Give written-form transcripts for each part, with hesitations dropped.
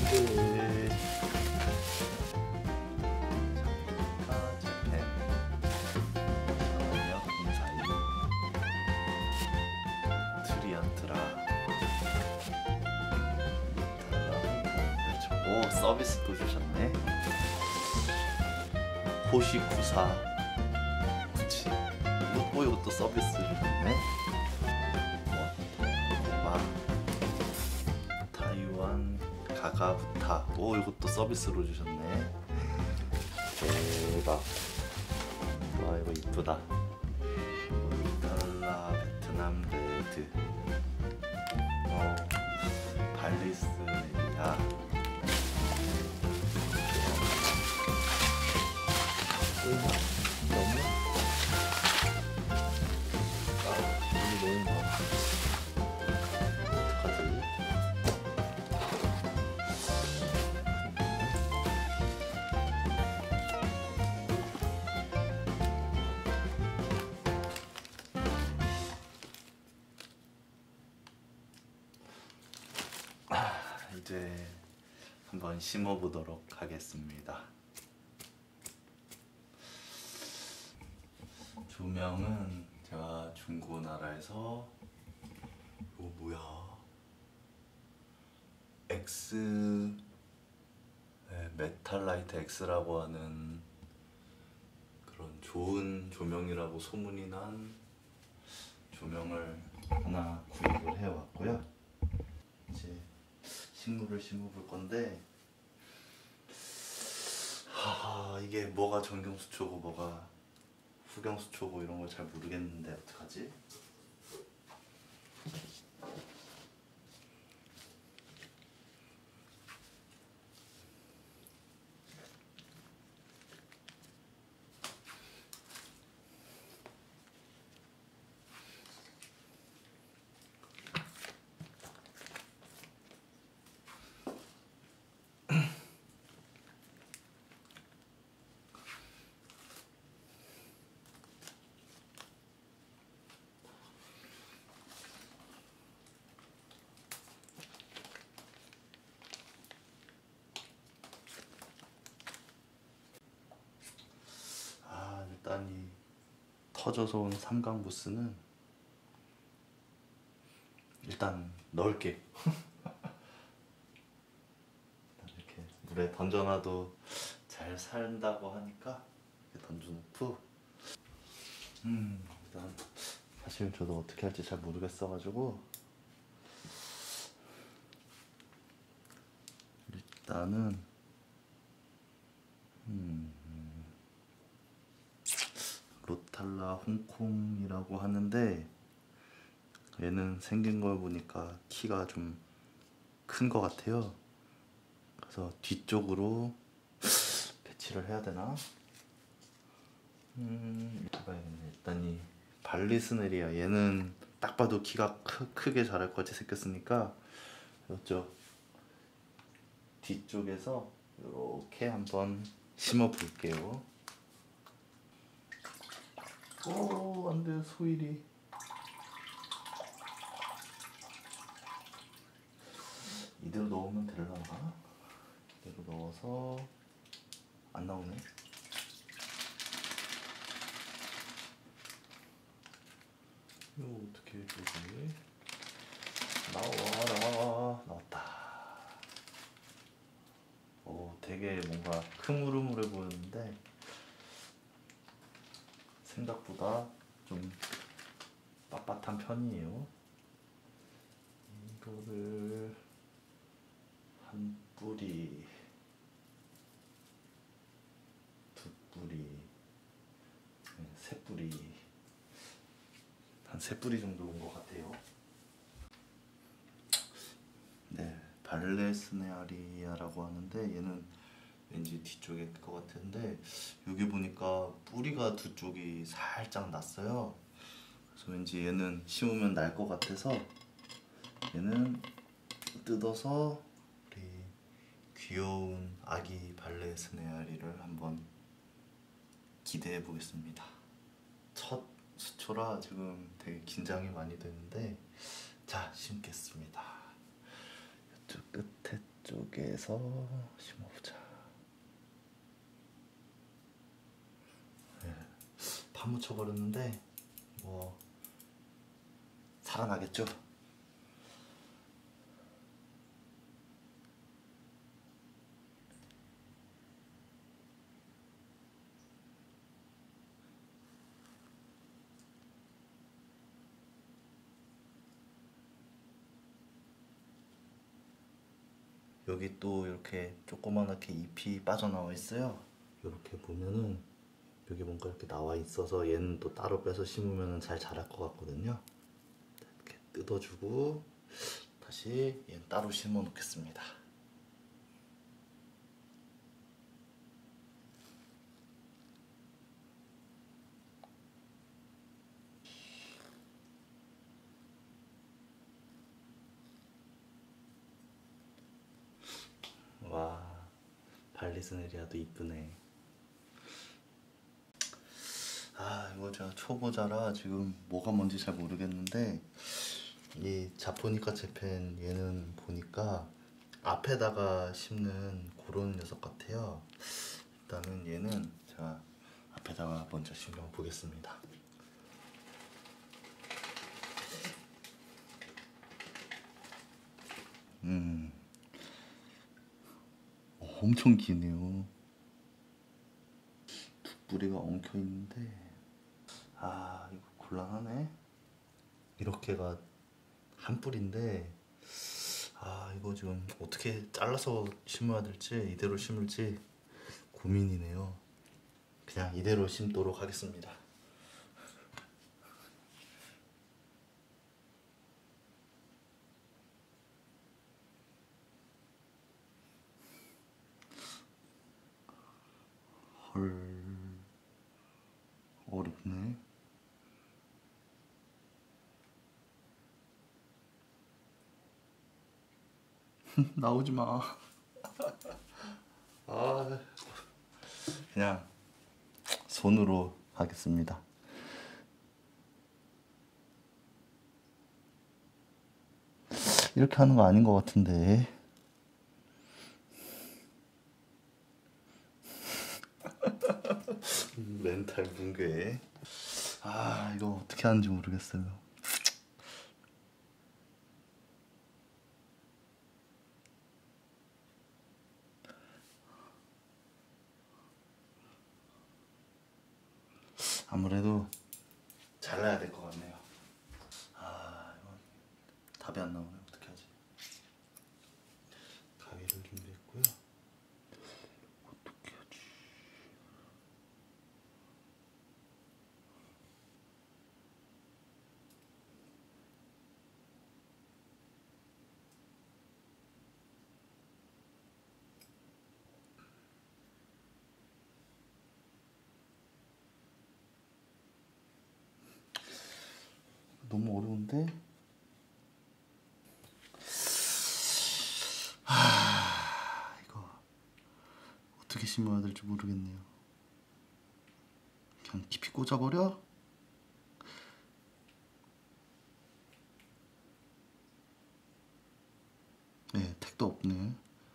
네. 오, 서비스도 주셨네. 호시쿠사 구치. 이것도 서비스 주셨네. 와, 타이완 가가부타. 오, 이것도 서비스로 주셨네. 대박. 와, 이거 이쁘다. 달라 베트남 레드. 발리스네리아. 너무 너무 많아. 어떡하지? 이제 한번 심어보도록 하겠습니다. 조명은 제가 중고나라에서 이거 뭐야? X 메탈라이트 X라고 하는 그런 좋은 조명이라고 소문이 난 조명을 하나 구입을 해왔고요. 이제 식물을 심어볼 건데, 이게 뭐가 정경수초고 뭐가 후경수초고 이런 걸 잘 모르겠는데 어떡하지? 일단 이 터져서 온 삼강부스는 일단 넓게 이렇게 물에 던져놔도 잘 산다고 하니까 이렇게 던져놓고, 일단 사실 저도 어떻게 할지 잘 모르겠어가지고 일단은 로탈라 홍콩이라고 하는데, 얘는 생긴 걸 보니까 키가 좀 큰 것 같아요. 그래서 뒤쪽으로 배치를 해야 되나? 봐야겠네. 일단 이 발리스네리아, 얘는 딱 봐도 키가 크게 자랄 것 같이 생겼으니까 이쪽 뒤쪽에서 이렇게 한번 심어 볼게요. 오, 안돼, 소일이. 이대로 넣으면 되려나? 이대로 넣어서 안 나오네. 이거 어떻게 해주지? 나와. 나왔다. 오, 되게 뭔가 흐물흐물해 보였는데 생각보다 좀 빳빳한 편이에요. 이거를 한 뿌리, 두 뿌리, 세 뿌리, 한 세 뿌리 정도 온 것 같아요. 네, 발레스네아리아라고 하는데 얘는 왠지 뒤쪽일 것 같은데 여기 보니까 뿌리가 두 쪽이 살짝 났어요. 그래서 왠지 얘는 심으면 날 것 같아서 얘는 뜯어서 우리 귀여운 아기 발레스네아리를 한번 기대해 보겠습니다. 첫 수초라 지금 되게 긴장이 많이 되는데, 자, 심겠습니다. 이쪽 끝에 이쪽에서 심어보자. 네, 파묻혀버렸는데 뭐 살아나겠죠? 여기 또 이렇게 조그맣게 잎이 빠져나와 있어요. 이렇게 보면은 여기 뭔가 이렇게 나와 있어서 얘는 또 따로 빼서 심으면 잘 자랄 것 같거든요. 이렇게 뜯어주고 다시 얘는 따로 심어 놓겠습니다. 와, 발리스네리아도 이쁘네. 아, 이거 제가 초보자라 지금 뭐가 뭔지 잘 모르겠는데 이 자포니카 재팬 얘는 보니까 앞에다가 심는 그런 녀석 같아요. 일단은 얘는 제가 앞에다가 먼저 심겨 보겠습니다. 엄청 기네요. 두 뿌리가 엉켜 있는데, 아, 이거 곤란하네. 이렇게가 한 뿌리인데, 아, 이거 지금 어떻게 잘라서 심어야 될지, 이대로 심을지 고민이네요. 그냥 이대로 심도록 하겠습니다. 헐, 어렵네. 나오지 마. 아, 그냥 손으로 하겠습니다. 이렇게 하는 거 아닌 것 같은데. 멘탈 붕괴. 아, 이거 어떻게 하는지 모르겠어요. 아무래도 잘라야 될 것 같네요. 아, 이건 답이 안 나오네. 어떻게 하지? 가위를 준비했고요. 어떻게 하지? 너무 어려운데? 이거 어떻게 심어야 될지 모르겠네요. 그냥 깊이 꽂아버려? 네, 택도 없네.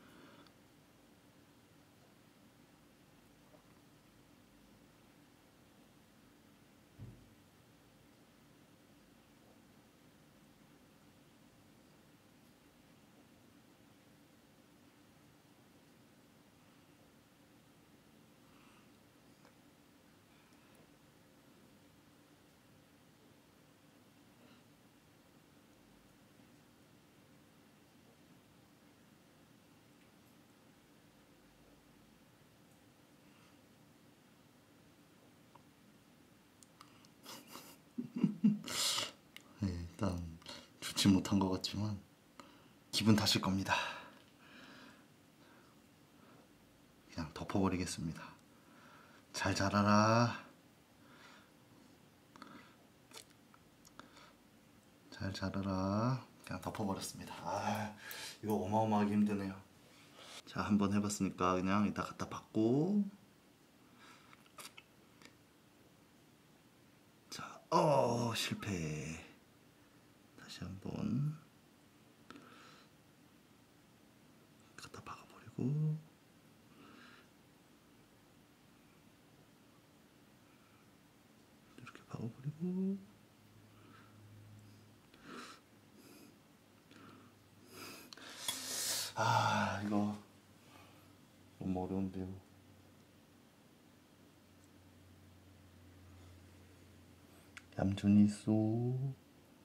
네, 일단 좋지 못한 것 같지만 기분 탓일 겁니다. 그냥 덮어버리겠습니다. 잘 자라라. 잘 자라라. 그냥 덮어버렸습니다. 아, 이거 어마어마하게 힘드네요. 자, 한번 해봤으니까 그냥 이따 갖다 받고. 자, 실패. 다시 한번 박아버리고 이렇게 박아버리고 이거 너무 어려운데요. 얌전히 쏘.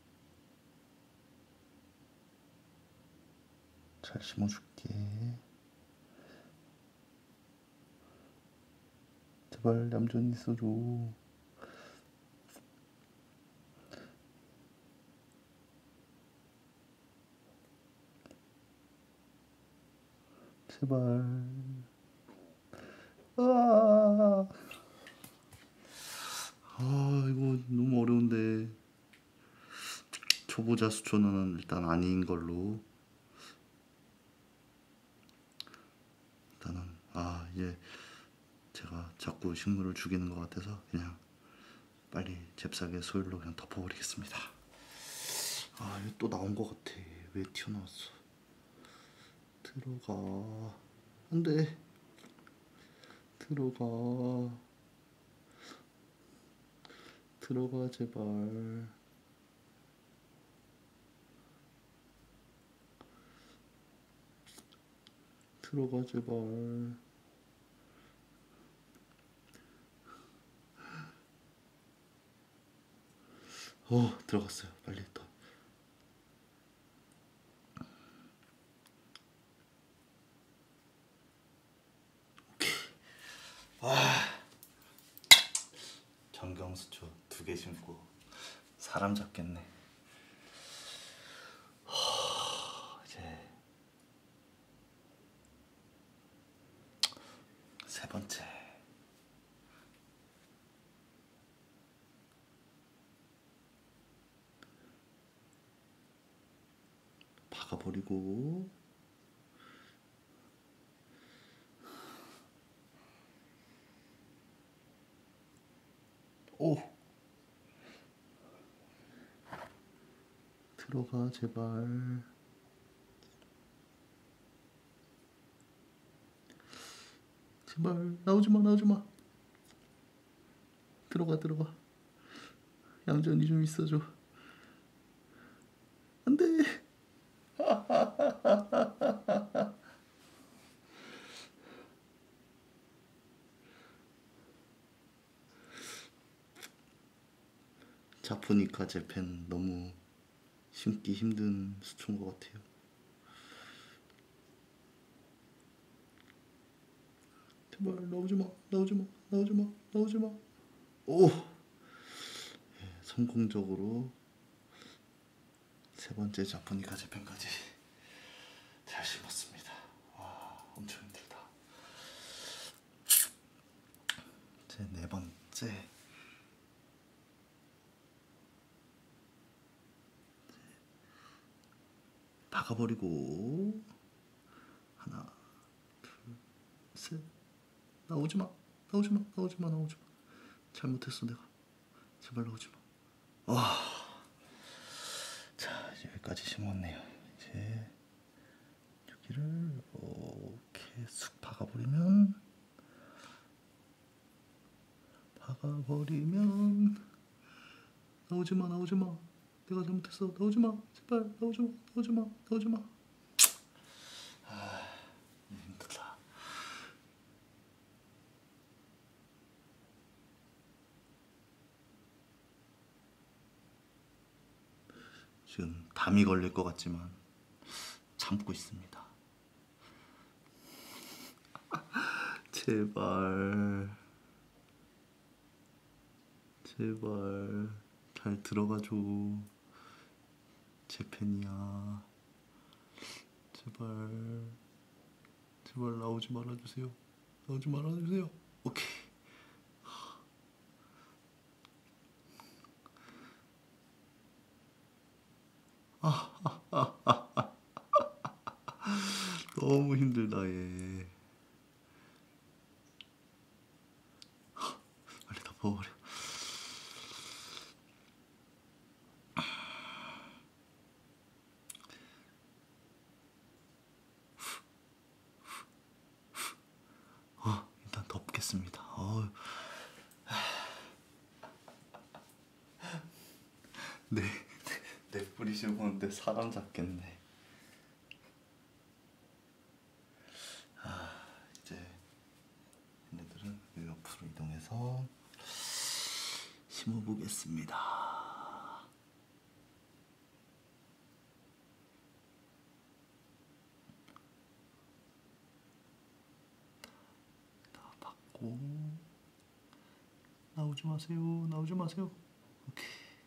잘 심어줄게. 제발 얌전히 있어줘. 제발. 이거 너무 어려운데. 초보자 수초는 일단 아닌 걸로. 일단은 이제 제가 자꾸 식물을 죽이는 것 같아서 그냥 빨리 잽싸게 소일로 그냥 덮어버리겠습니다. 이거 또 나온 것 같아. 왜 튀어나왔어? 들어가. 안돼. 들어가. 들어가 제발. 들어가 제발. 들어갔어요. 빨리 더. 오케이. 정경수초 2개 심고 사람 잡겠네. 이제 세 번째. 박아버리고 들어가 제발. 제발 나오지마 나오지마. 들어가 들어가. 얌전히 좀 있어줘. 안돼. 자포니카 재팬 너무 심기 힘든 수초인 것 같아요. 제발 나오지마 나오지마 나오지마 나오지마. 성공적으로 세 번째 자포니카 재팬까지 잘 심었습니다. 엄청 힘들다. 제 네 번째. 박아버리고 하나 둘 셋. 나오지마 나오지마 나오지마 나오지마. 잘못했어 내가. 제발 나오지마. 자 이제 여기까지 심었네요. 이제 여기를 이렇게 쑥 박아버리면 나오지마 나오지마. 내가 잘못했어. 나오지마 제발. 나오지마 나오지마 나오지마. 힘들다. 지금 담이 걸릴 것 같지만 참고 있습니다. 제발 제발 잘 들어가줘. 재팬이야. 제발 제발 나오지 말아주세요. 나오지 말아주세요. 오케이. 너무 힘들다 얘. 빨리 덮어버려. 네, 내 뿌리 씹었는데 사람 잡겠네. 이제 얘네들은 이 옆으로 이동해서 심어보겠습니다. 다 받고 나오지 마세요. 나오지 마세요. 오케이.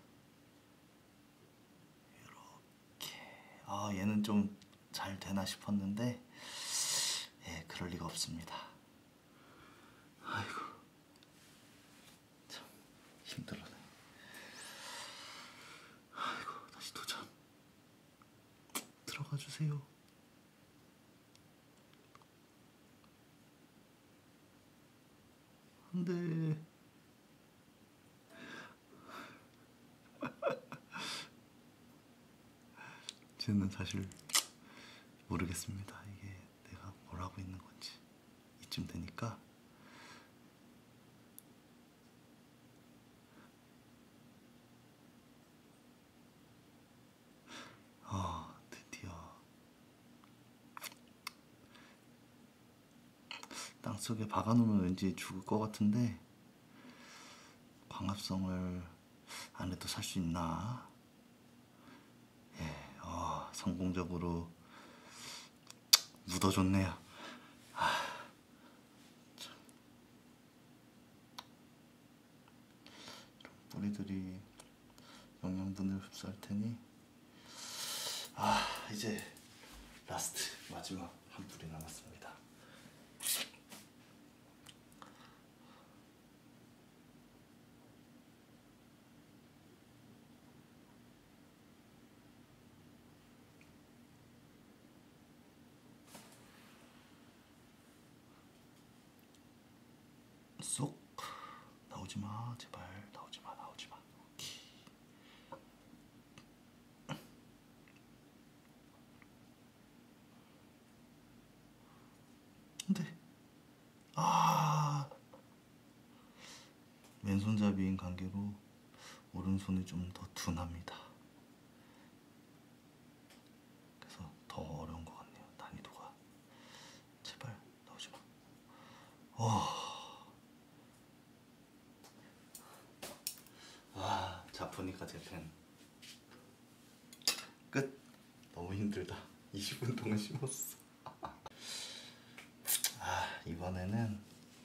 이렇게. 얘는 좀 잘 되나 싶었는데 예, 그럴 리가 없습니다. 아이고, 참 힘들어네. 아이고, 다시 도전. 들어가 주세요. 안 돼. 저는 사실 모르겠습니다. 이게 내가 뭘 하고 있는 건지. 이쯤 되니까 드디어 땅속에 박아놓으면 왠지 죽을 것 같은데 광합성을 안 해도 살 수 있나? 예, 성공적으로 묻어줬네요. 뿌리들이 영양분을 흡수할 테니 이제 라스트 마지막 한 뿌리 남았습니다. 쏙 나오지 마, 제발 나오지 마, 나오지 마. 오케이. 근데 왼손잡이인 관계로 오른손이 좀 더 둔합니다. 그래서 더 어려운 것 같네요. 난이도가. 제발 나오지 마. 자포니까 재팬 끝. 너무 힘들다. 20분 동안 심었어. 이번에는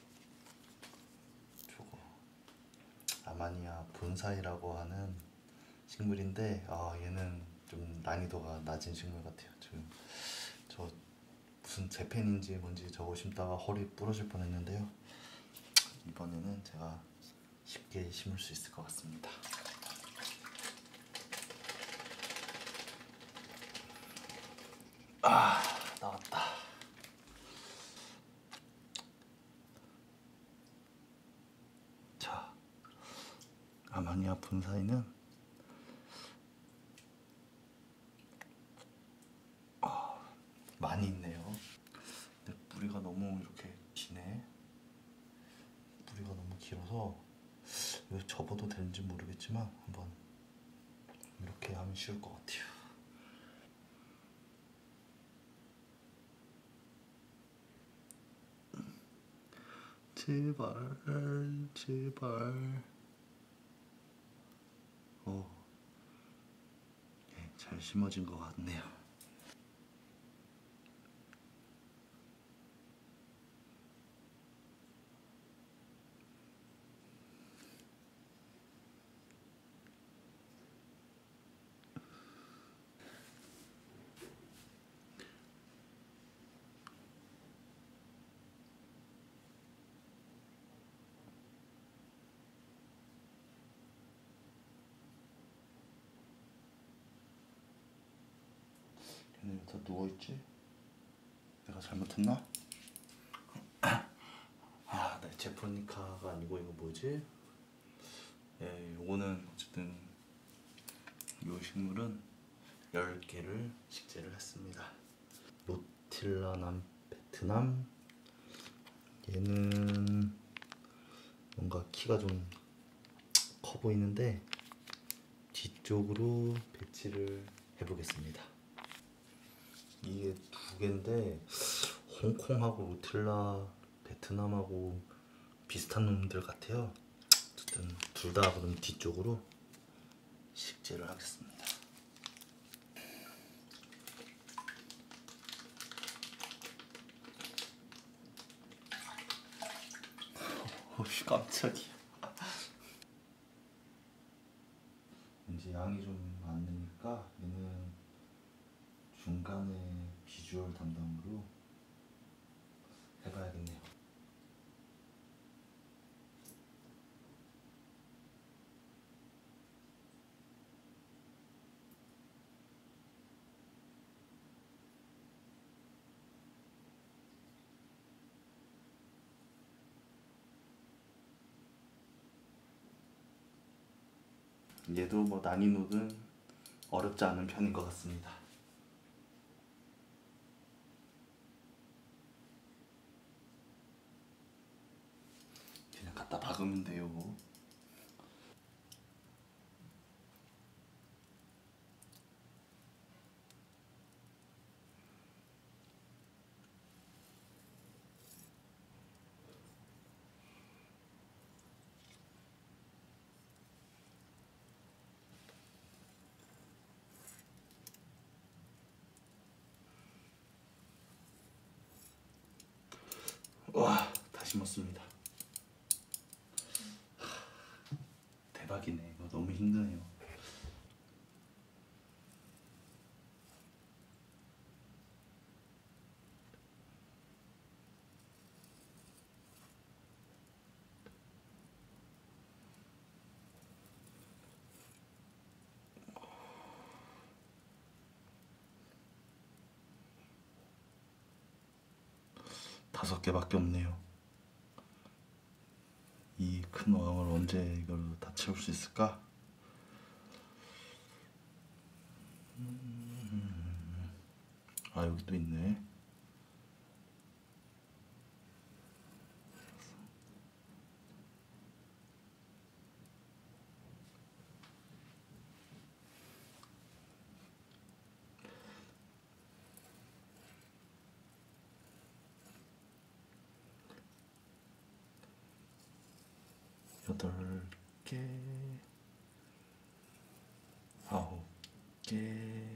저거 아마니아 본사이라고 하는 식물인데 얘는 좀 난이도가 낮은 식물 같아요. 지금 저 무슨 재팬인지 뭔지 저거 심다가 허리 부러질 뻔했는데요. 이번에는 제가 쉽게 심을 수 있을 것 같습니다. 나왔다. 자, 아마니아 본사이는 많이 있네요. 근데 뿌리가 너무 이렇게 기네. 뿌리가 너무 길어서 이거 접어도 되는지 모르겠지만 한번 이렇게 하면 쉬울 것 같아요. 제발, 제발. 네, 잘 심어진 것 같네요. 얘네 다 누워있지? 내가 잘못했나? 네, 제프로니카가 아니고 이거 뭐지? 예, 요거는 어쨌든 요 식물은 10개를 식재를 했습니다. 로틸라 남 베트남. 얘는 뭔가 키가 좀 커 보이는데 뒤쪽으로 배치를 해보겠습니다. 이게 두 개인데 홍콩하고 루텔라 베트남하고 비슷한 놈들 같아요. 어쨌든 둘 다 그럼 뒤쪽으로 식재를 하겠습니다. 어이 깜짝이야. 왠지 양이 좀 많으니까 얘는 중간에 비주얼 담당으로 해봐야겠네요. 얘도 뭐 난이도는 어렵지 않은 편인 것 같습니다. 그냥 갖다 박으면 돼요. 와, 다 심었습니다. 대박이네. 이거 너무 힘드네요. 다섯 개밖에 없네요. 이 큰 어항을 언제 이걸로 다 채울 수 있을까? 아, 여기 또 있네. 여덟 개, 아홉 개,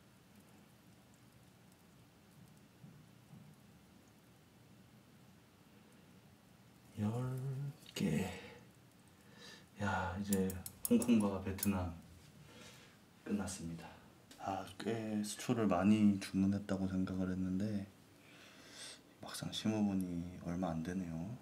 열 개. 야, 이제 홍콩과 베트남 끝났습니다. 아, 꽤 수초를 많이 주문했다고 생각을 했는데 막상 심어보니 얼마 안 되네요.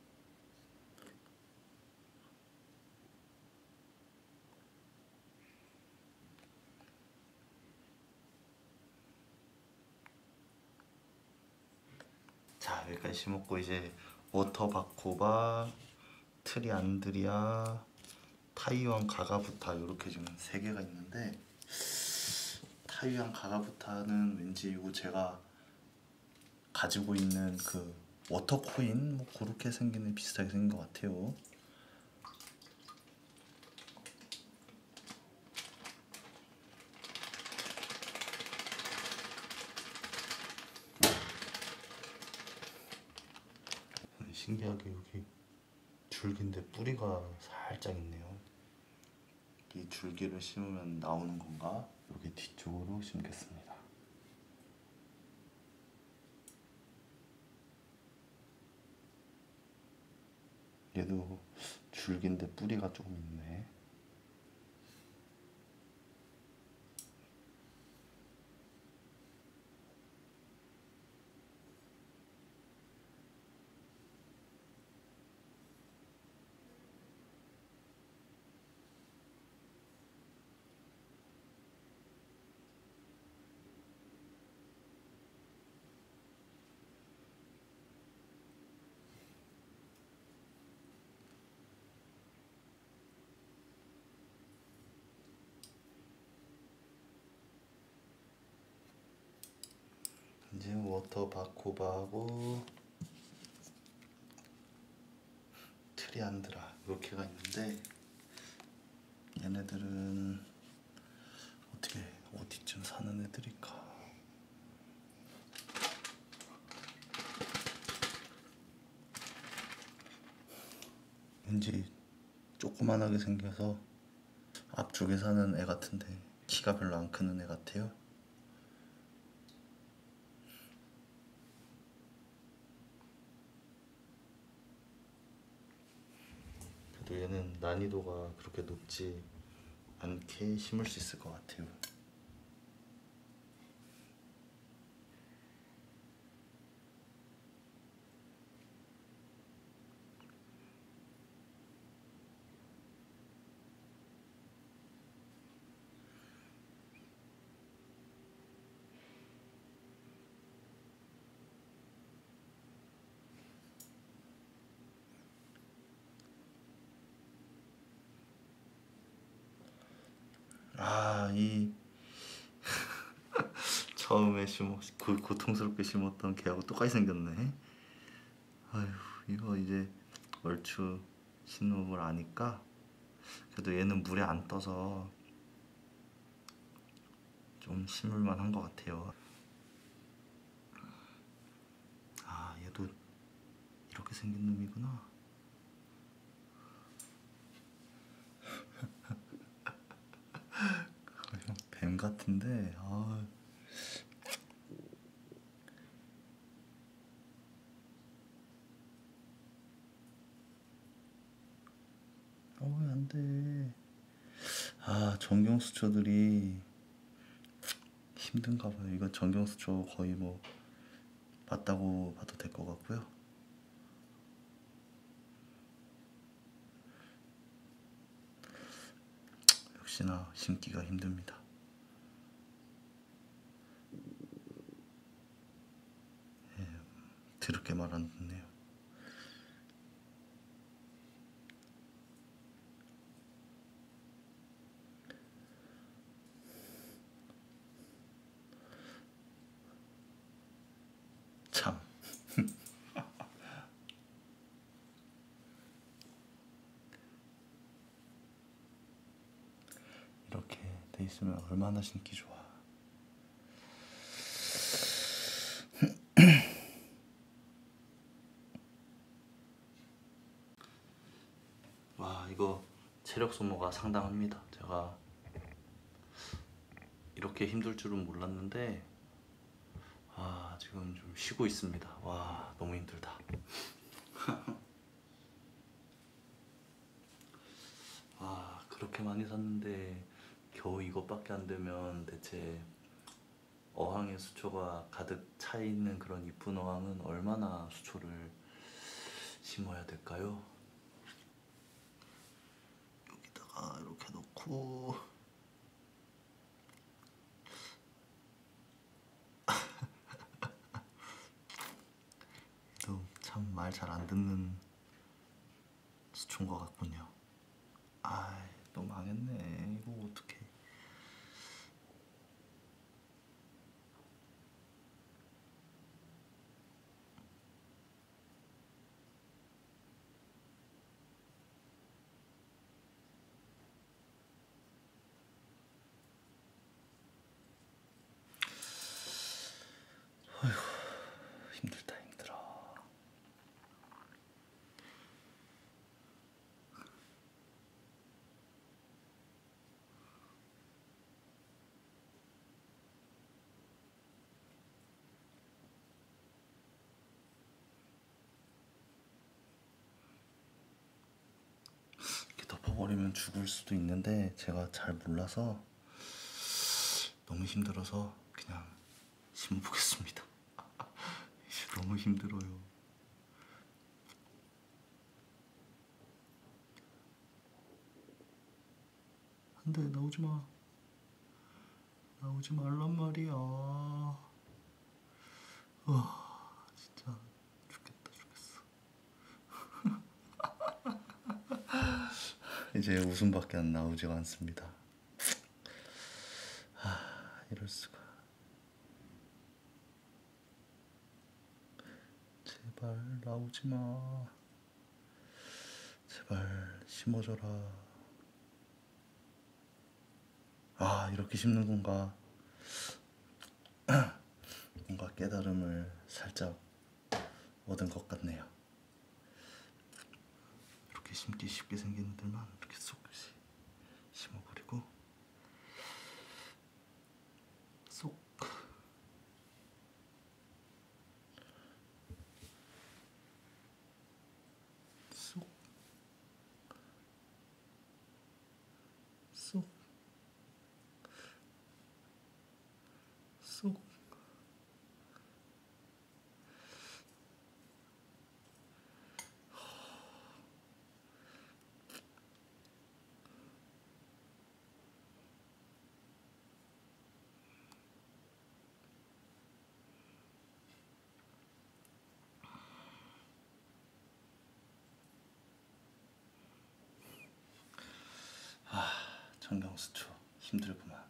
자, 여기까지 심었고 이제 워터바코바, 트리안드리아, 타이완 가가부타 이렇게 지금 3개가 있는데 타이완 가가부타는 왠지 이거 제가 가지고 있는 그 워터코인 뭐 그렇게 생긴 비슷하게 생긴 것 같아요. 신기하게 여기 줄기인데 뿌리가 살짝 있네요. 이 줄기를 심으면 나오는 건가? 여기 뒤쪽으로 심겠습니다. 얘도 줄기인데 뿌리가 조금 있네. 이제 워터바코바하고 트리안드라 이렇게가 있는데 얘네들은 어디쯤 사는 애들일까? 왠지 조그만하게 생겨서 앞쪽에 사는 애 같은데 키가 별로 안 크는 애 같아요. 그래도 얘는 난이도가 그렇게 높지 않게 심을 수 있을 것 같아요. 이 처음에 고통스럽게 심었던 걔하고 똑같이 생겼네. 아휴, 이거 이제 얼추 신놈을 아니까 그래도 얘는 물에 안 떠서 좀 심을만 한 것 같아요. 얘도 이렇게 생긴 놈이구나. 뱀 같은데. 왜 안 돼. 정경수초들이 힘든가 봐요. 이거 정경수초 거의 뭐 맞다고 봐도 될 것 같고요. 역시나 심기가 힘듭니다. 드럽게 말 안 듣네요. 참. 이렇게 돼 있으면 얼마나 심기 좋아. 이거 체력 소모가 상당합니다. 제가 이렇게 힘들 줄은 몰랐는데 지금 좀 쉬고 있습니다. 너무 힘들다. 그렇게 많이 샀는데 겨우 이것밖에 안 되면 대체 어항에 수초가 가득 차 있는 그런 이쁜 어항은 얼마나 수초를 심어야 될까요? 여기다가 이렇게 놓고 또 참 말 잘 안 듣는 수초인 것 같군요. 또 망했네. 이거 어떡해. 힘들다 힘들어. 이렇게 덮어버리면 죽을 수도 있는데 제가 잘 몰라서 너무 힘들어서 그냥 심어보겠습니다. 너무 힘들어요. 안돼, 나오지마. 나오지 말란 말이야. 진짜 죽겠다 죽겠어. 이제 웃음밖에 안 나오지가 않습니다. 이럴 수가. 제발 나오지마. 제발 심어줘라. 이렇게 심는 건가? 뭔가 깨달음을 살짝 얻은 것 같네요. 이렇게 심기 쉽게 생긴 애들만 이렇게 쏙 심어버리고 쏙 쏙 쏙 쏙. 청경수초 힘들구만.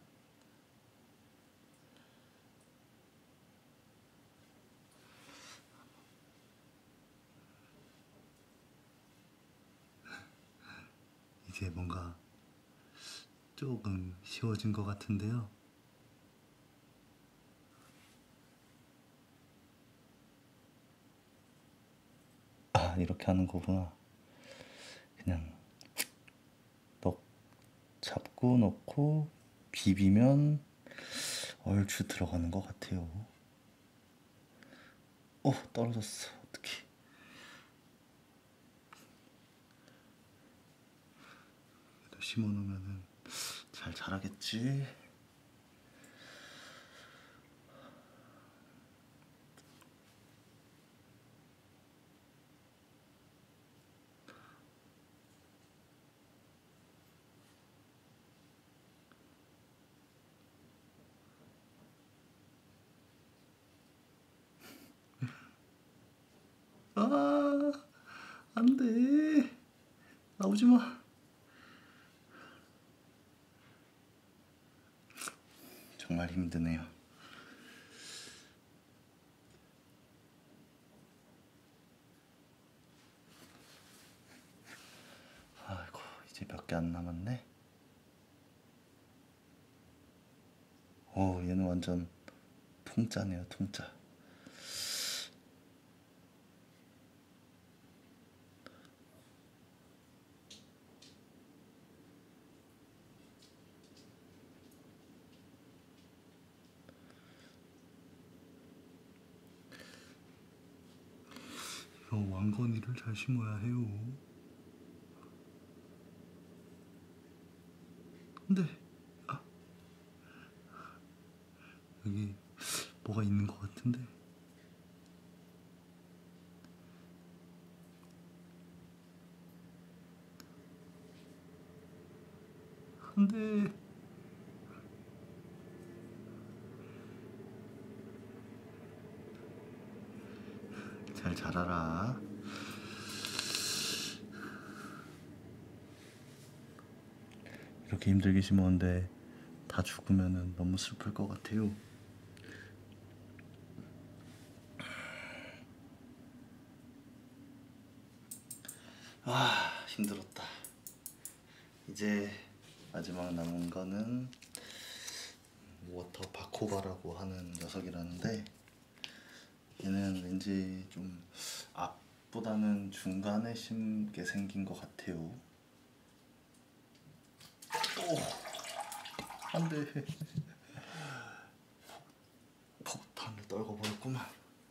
이제 뭔가 조금 쉬워진 것 같은데요. 아, 이렇게 하는 거구나. 그냥 잡고 넣고 비비면 얼추 들어가는 것 같아요. 떨어졌어. 어떡해. 그래도 심어놓으면은 잘 자라겠지. 아, 안 돼. 나오지 마. 정말 힘드네요. 아이고, 이제 몇 개 안 남았네. 얘는 완전 통짜네요, 통짜. 왕건이를 잘 심어야 해요. 근데 여기 뭐가 있는 것 같은데. 안돼. 잘 자라라. 이렇게 힘들게 심었는데 다 죽으면 너무 슬플 것 같아요. 힘들었다. 이제 마지막 남은 거는 워터 바코바라고 하는 녀석이라는데, 얘는 왠지 좀 앞보다는 중간에 심게 생긴 것 같아요. 안돼. 폭탄을 떨궈버렸구만.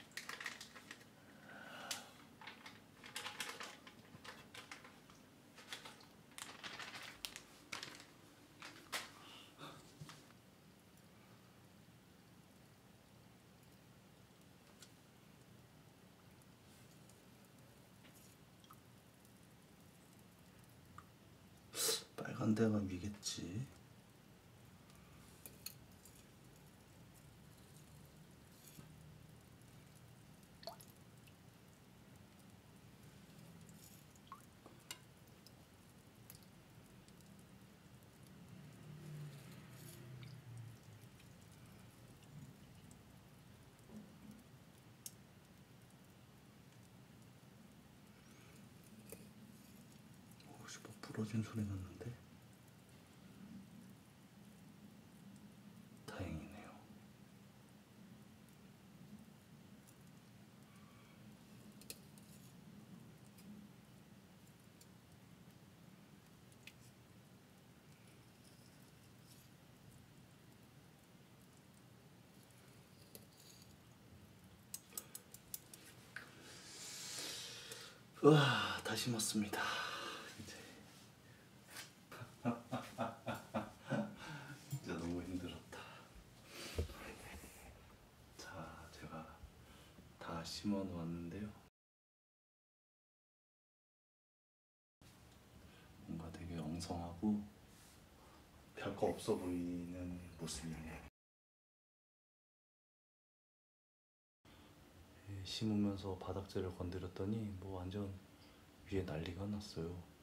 빨간 데가 위겠지. 혹시 뭐 부러진 소리 났는데? 다행이네요. 우와, 다 심었습니다. 이제 진짜 너무 힘들었다. 자, 제가 다 심어 놓았는데요. 뭔가 되게 엉성하고 별거 없어 보이는 모습이네요. 심으면서 바닥재를 건드렸더니 뭐 완전 위에 난리가 났어요.